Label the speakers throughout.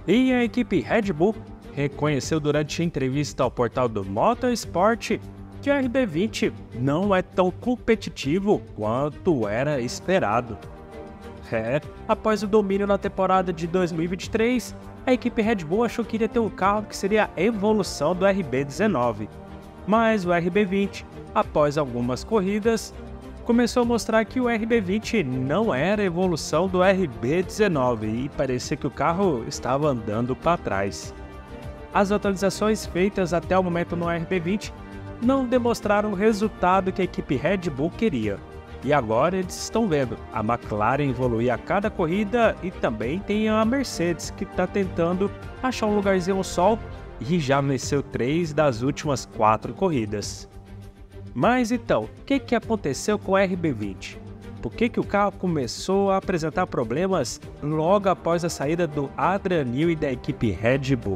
Speaker 1: E a equipe Red Bull reconheceu durante entrevista ao portal do Motorsport que o RB20 não é tão competitivo quanto era esperado. Após o domínio na temporada de 2023, a equipe Red Bull achou que iria ter um carro que seria a evolução do RB19. Mas o RB20, após algumas corridas, começou a mostrar que o RB20 não era a evolução do RB19 e parecia que o carro estava andando para trás. As atualizações feitas até o momento no RB20 não demonstraram o resultado que a equipe Red Bull queria. E agora eles estão vendo a McLaren evoluir a cada corrida e também tem a Mercedes que está tentando achar um lugarzinho ao sol e já venceu 3 das últimas 4 corridas. Mas então, o que aconteceu com o RB20? Por que o carro começou a apresentar problemas logo após a saída do Adrian Newey da equipe Red Bull?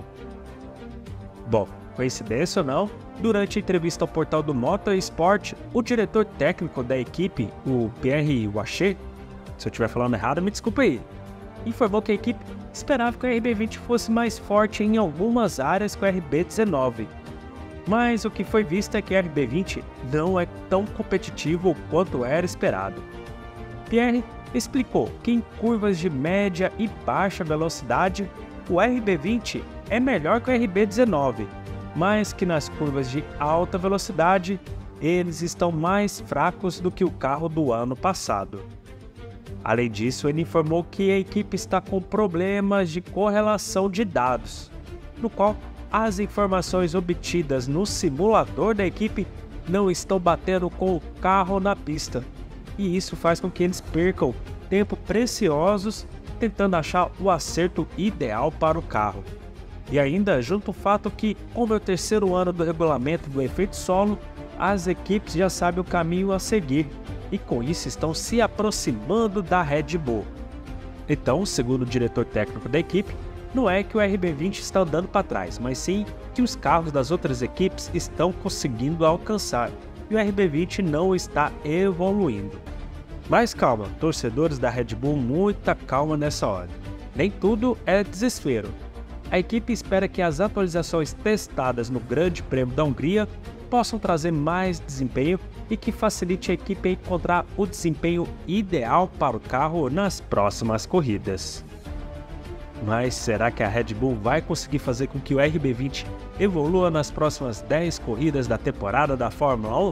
Speaker 1: Bom, coincidência ou não, durante a entrevista ao portal do Motorsport, o diretor técnico da equipe, o Pierre Wacher, se eu estiver falando errado, me desculpe aí, informou que a equipe esperava que o RB20 fosse mais forte em algumas áreas que o RB19. Mas o que foi visto é que o RB20 não é tão competitivo quanto era esperado. Pierre explicou que em curvas de média e baixa velocidade, o RB20 é melhor que o RB19, mas que nas curvas de alta velocidade, eles estão mais fracos do que o carro do ano passado. Além disso, ele informou que a equipe está com problemas de correlação de dados, no qual as informações obtidas no simulador da equipe não estão batendo com o carro na pista, e isso faz com que eles percam tempo preciosos tentando achar o acerto ideal para o carro. E ainda junto o fato que, como é o terceiro ano do regulamento do efeito solo, as equipes já sabem o caminho a seguir e com isso estão se aproximando da Red Bull. Então, segundo o diretor técnico da equipe, não é que o RB20 está andando para trás, mas sim que os carros das outras equipes estão conseguindo alcançar e o RB20 não está evoluindo. Mas calma, torcedores da Red Bull, muita calma nessa hora. Nem tudo é desespero. A equipe espera que as atualizações testadas no Grande Prêmio da Hungria possam trazer mais desempenho e que facilite a equipe a encontrar o desempenho ideal para o carro nas próximas corridas. Mas será que a Red Bull vai conseguir fazer com que o RB20 evolua nas próximas 10 corridas da temporada da Fórmula 1?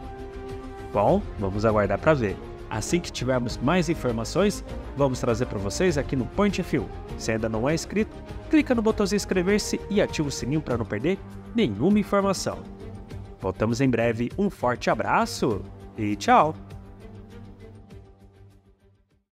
Speaker 1: Bom, vamos aguardar para ver. Assim que tivermos mais informações, vamos trazer para vocês aqui no Point F1. Se ainda não é inscrito, clica no botãozinho inscrever-se e ativa o sininho para não perder nenhuma informação. Voltamos em breve, um forte abraço e tchau!